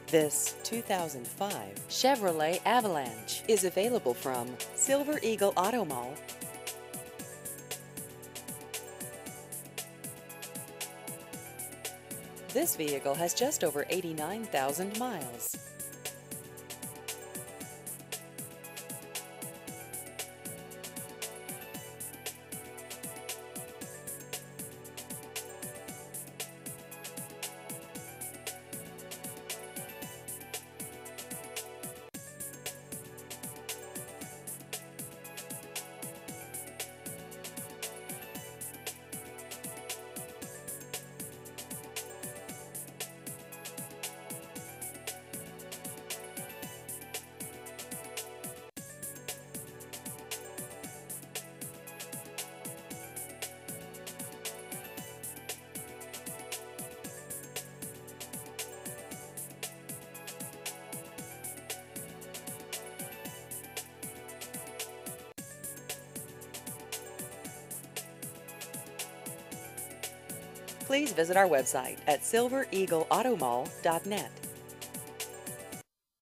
This 2005 Chevrolet Avalanche is available from Silver Eagle Auto Mall. This vehicle has just over 89,000 miles. Please visit our website at silvereagleautomall.net.